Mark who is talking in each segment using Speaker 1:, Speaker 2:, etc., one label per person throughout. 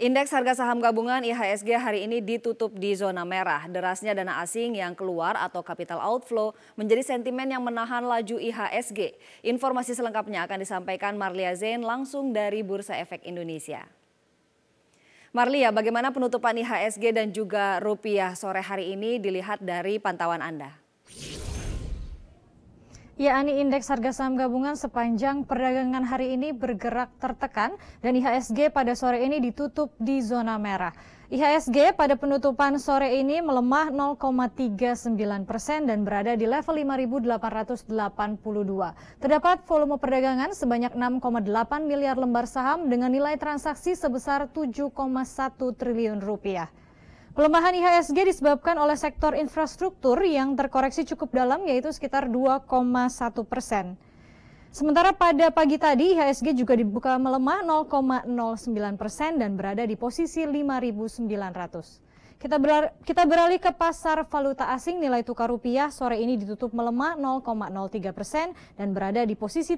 Speaker 1: Indeks harga saham gabungan IHSG hari ini ditutup di zona merah. Derasnya dana asing yang keluar atau capital outflow menjadi sentimen yang menahan laju IHSG. Informasi selengkapnya akan disampaikan Marlia Zain langsung dari Bursa Efek Indonesia. Marlia, bagaimana penutupan IHSG dan juga rupiah sore hari ini dilihat dari pantauan Anda?
Speaker 2: Ya, Ani, indeks harga saham gabungan sepanjang perdagangan hari ini bergerak tertekan dan IHSG pada sore ini ditutup di zona merah. IHSG pada penutupan sore ini melemah 0,39% dan berada di level 5.882. Terdapat volume perdagangan sebanyak 6,8 miliar lembar saham dengan nilai transaksi sebesar 7,1 triliun rupiah. Pelemahan IHSG disebabkan oleh sektor infrastruktur yang terkoreksi cukup dalam, yaitu sekitar 2,1%. Sementara pada pagi tadi IHSG juga dibuka melemah 0,09% dan berada di posisi 5.900. Kita beralih ke pasar valuta asing. Nilai tukar rupiah sore ini ditutup melemah 0,03% dan berada di posisi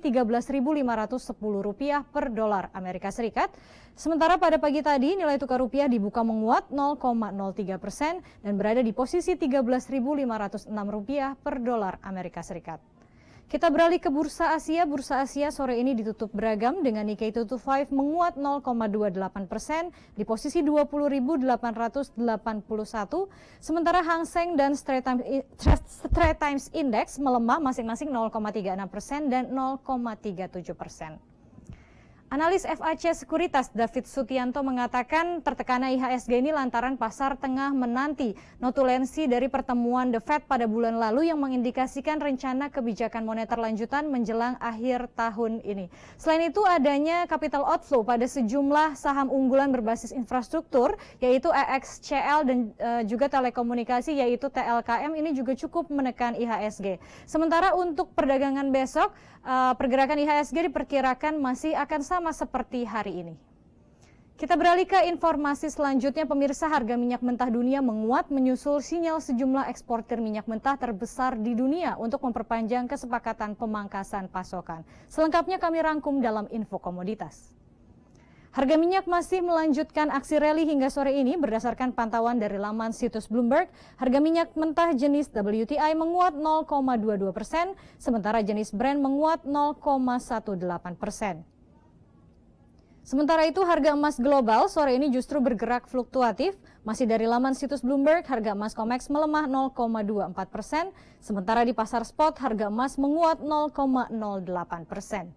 Speaker 2: Rp13.510 per dolar Amerika Serikat. Sementara pada pagi tadi nilai tukar rupiah dibuka menguat 0,03% dan berada di posisi Rp13.506 per dolar Amerika Serikat. Kita beralih ke Bursa Asia. Bursa Asia sore ini ditutup beragam dengan Nikkei 225 menguat 0,28% di posisi 20.881. Sementara Hang Seng dan Straits Times Index melemah masing-masing 0,36% dan 0,37%. Analis FAC Sekuritas David Sutianto mengatakan tertekannya IHSG ini lantaran pasar tengah menanti notulensi dari pertemuan The Fed pada bulan lalu yang mengindikasikan rencana kebijakan moneter lanjutan menjelang akhir tahun ini. Selain itu adanya capital outflow pada sejumlah saham unggulan berbasis infrastruktur yaitu EXCL dan juga telekomunikasi yaitu TLKM ini juga cukup menekan IHSG. Sementara untuk perdagangan besok pergerakan IHSG diperkirakan masih akan sama seperti hari ini. Kita beralih ke informasi selanjutnya. Pemirsa, harga minyak mentah dunia menguat menyusul sinyal sejumlah eksportir minyak mentah terbesar di dunia untuk memperpanjang kesepakatan pemangkasan pasokan. Selengkapnya kami rangkum dalam info komoditas. Harga minyak masih melanjutkan aksi rally hingga sore ini. Berdasarkan pantauan dari laman situs Bloomberg, harga minyak mentah jenis WTI menguat 0,22%, sementara jenis Brent menguat 0,18%. Sementara itu harga emas global sore ini justru bergerak fluktuatif. Masih dari laman situs Bloomberg, harga emas COMEX melemah 0,24%, sementara di pasar spot harga emas menguat 0,08%.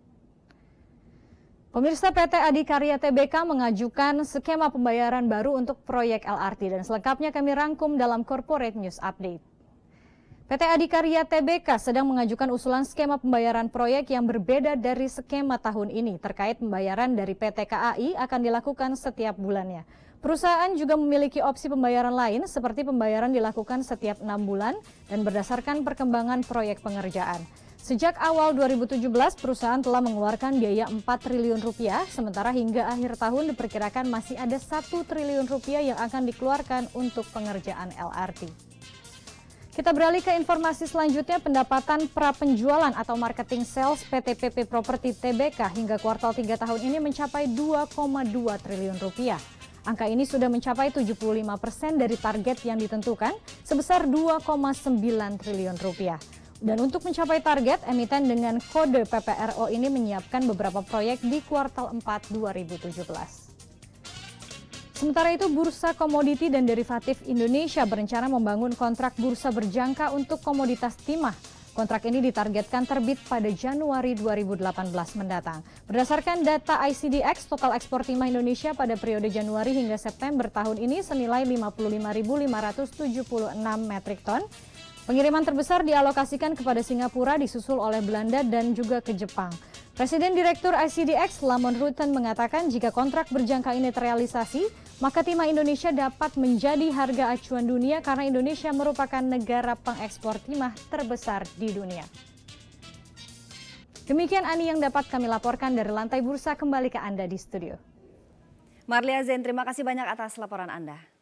Speaker 2: Pemirsa, PT Adikarya Tbk mengajukan skema pembayaran baru untuk proyek LRT dan selengkapnya kami rangkum dalam Corporate News Update. PT Adikarya Tbk sedang mengajukan usulan skema pembayaran proyek yang berbeda dari skema tahun ini. Terkait pembayaran dari PT KAI akan dilakukan setiap bulannya. Perusahaan juga memiliki opsi pembayaran lain seperti pembayaran dilakukan setiap 6 bulan dan berdasarkan perkembangan proyek pengerjaan. Sejak awal 2017, perusahaan telah mengeluarkan biaya 4 triliun rupiah, sementara hingga akhir tahun diperkirakan masih ada 1 triliun rupiah yang akan dikeluarkan untuk pengerjaan LRT. Kita beralih ke informasi selanjutnya. Pendapatan pra-penjualan atau marketing sales PT PP Property Tbk hingga kuartal 3 tahun ini mencapai 2,2 triliun rupiah. Angka ini sudah mencapai 75% dari target yang ditentukan sebesar 2,9 triliun rupiah. Dan untuk mencapai target, emiten dengan kode PPRO ini menyiapkan beberapa proyek di kuartal 4 2017. Sementara itu, Bursa Komoditi dan Derivatif Indonesia berencana membangun kontrak bursa berjangka untuk komoditas timah. Kontrak ini ditargetkan terbit pada Januari 2018 mendatang. Berdasarkan data ICDX, total ekspor timah Indonesia pada periode Januari hingga September tahun ini senilai 55.576 metrik ton. Pengiriman terbesar dialokasikan kepada Singapura, disusul oleh Belanda dan juga ke Jepang. Presiden Direktur ICDX Lamon Rutten mengatakan jika kontrak berjangka ini terrealisasi, maka timah Indonesia dapat menjadi harga acuan dunia karena Indonesia merupakan negara pengekspor timah terbesar di dunia. Demikian Ani yang dapat kami laporkan dari lantai bursa, kembali ke Anda di studio.
Speaker 1: Marlia Zain, terima kasih banyak atas laporan Anda.